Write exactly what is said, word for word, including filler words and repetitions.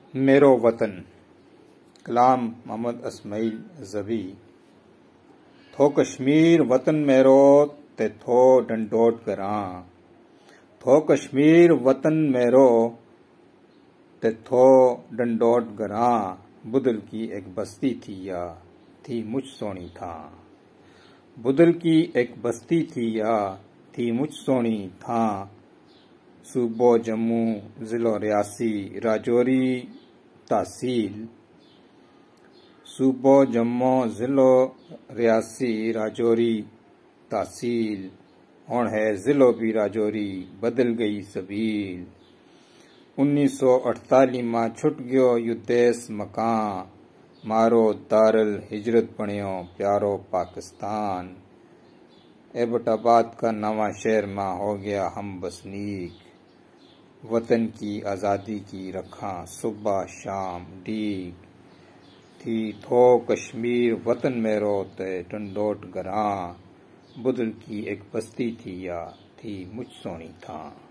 میرو وطن کلام محمد اسماعیل زبی تھو کشمیر وطن میرو تے تھو ڈنڈوٹ گراں تھو کشمیر وطن میرو تے تھو ڈنڈوٹ گراں بدل کی ایک بستی تھی یا تھی مجھ سونی تھاں بدل کی ایک بستی تھی یا تھی مجھ سونی تھاں صوبہ جموں ضلع ریاسی راجوری تحصیل صوبہ جموں ضلع ریاسی راجوری تحصیل ہن ہے ضلع بھی راجوری بدل گئی سبیل انیس سو اٹھتالی ماں چھٹ گیو یدیس مکان مارو دارل ہجرت بنیو پیارو پاکستان ایبٹ آباد کا نواں شہر ماں ہو گیا ہم بسنیک وطن کی آزادی کی رکھاں صبح شام ڈیگ تھی تھو کشمیر وطن میرو تے ڈنڈوٹ گراں بدل کی ایک بستی تھی یا تھی مجھ سونی تھاں